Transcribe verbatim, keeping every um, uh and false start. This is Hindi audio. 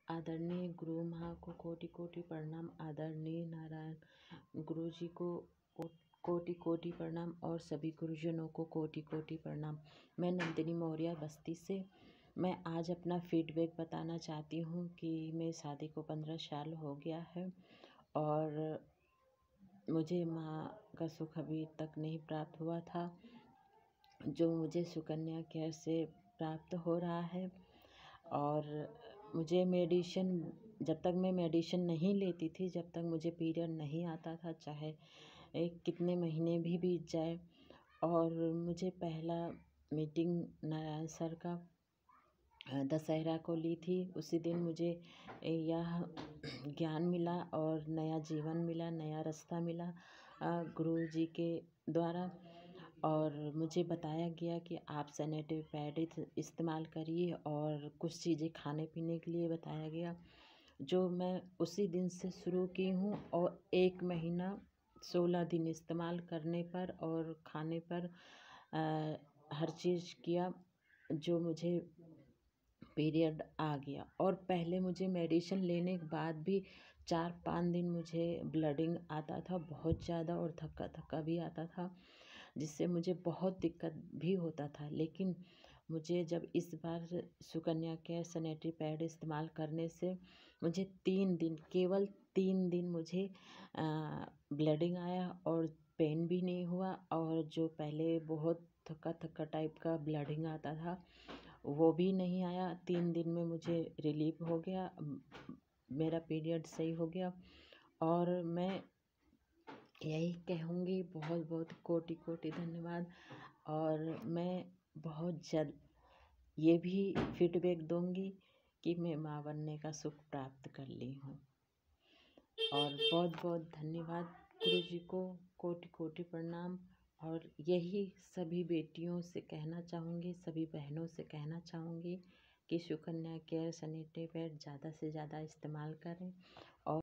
आदरणीय गुरु माँ को कोटि कोटि प्रणाम। आदरणीय नारायण गुरु जी को कोटि कोटि प्रणाम और सभी गुरुजनों को कोटि कोटि प्रणाम। मैं नंदिनी मौर्य बस्ती से मैं आज अपना फीडबैक बताना चाहती हूँ कि मेरी शादी को पंद्रह साल हो गया है और मुझे माँ का सुख अभी तक नहीं प्राप्त हुआ था, जो मुझे सुकन्या केयर से प्राप्त हो रहा है। और मुझे मेडिसिन, जब तक मैं मेडिसिन नहीं लेती थी, जब तक मुझे पीरियड नहीं आता था, चाहे एक कितने महीने भी बीत जाए। और मुझे पहला मीटिंग नारायण सर का दशहरा को ली थी। उसी दिन मुझे यह ज्ञान मिला और नया जीवन मिला, नया रास्ता मिला गुरु जी के द्वारा। और मुझे बताया गया कि आप सैनिटरी पैड इस्तेमाल करिए और कुछ चीज़ें खाने पीने के लिए बताया गया, जो मैं उसी दिन से शुरू की हूँ। और एक महीना सोलह दिन इस्तेमाल करने पर और खाने पर आ, हर चीज़ किया, जो मुझे पीरियड आ गया। और पहले मुझे मेडिसिन लेने के बाद भी चार पाँच दिन मुझे ब्लीडिंग आता था बहुत ज़्यादा, और थक्का थक्का भी आता था, जिससे मुझे बहुत दिक्कत भी होता था। लेकिन मुझे जब इस बार सुकन्या केयर सैनिटरी पैड इस्तेमाल करने से मुझे तीन दिन, केवल तीन दिन मुझे ब्लीडिंग आया और पेन भी नहीं हुआ। और जो पहले बहुत थक्का थक्का टाइप का ब्लीडिंग आता था वो भी नहीं आया। तीन दिन में मुझे रिलीफ हो गया, मेरा पीरियड सही हो गया। और मैं यही कहूँगी, बहुत बहुत कोटि कोटि धन्यवाद। और मैं बहुत जल्द ये भी फीडबैक दूँगी कि मैं माँ बनने का सुख प्राप्त कर ली हूँ। और बहुत बहुत धन्यवाद गुरु जी को, कोटि कोटि प्रणाम। और यही सभी बेटियों से कहना चाहूँगी, सभी बहनों से कहना चाहूँगी कि सुकन्या केयर सैनिटरी पैड ज़्यादा से ज़्यादा इस्तेमाल करें। और